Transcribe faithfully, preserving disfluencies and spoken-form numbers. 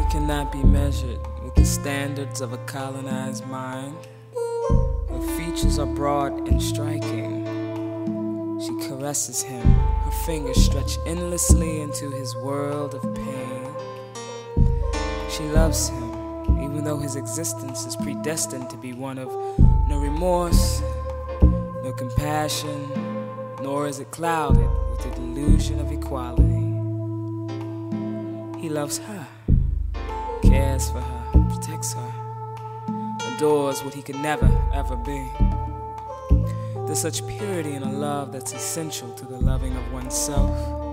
cannot be measured with the standards of a colonized mind. Her features are broad and striking. She caresses him, her fingers stretch endlessly into his world of pain. She loves him, even though his existence is predestined to be one of no remorse, no compassion, nor is it clouded with the delusion of equality. He loves her, cares for her, protects her, adores what he could never, ever be. There's such purity in a love that's essential to the loving of oneself.